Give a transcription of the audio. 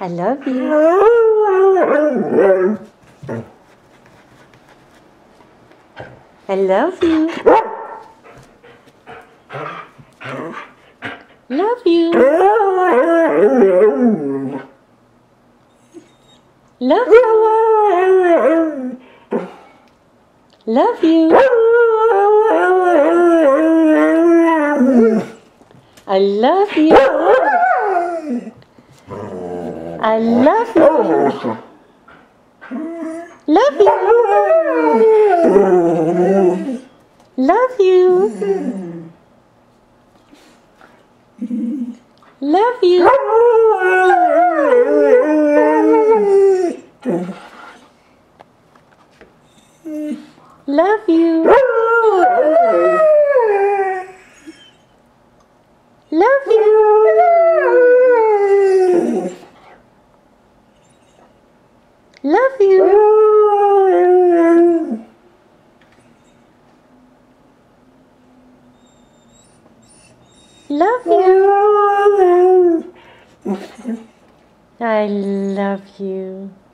I love you. I love you. Love you. Love you. Love you. I love you. I love you. Love you. Love you. Love you. Love you. Love you. Love you. Love you. I love you.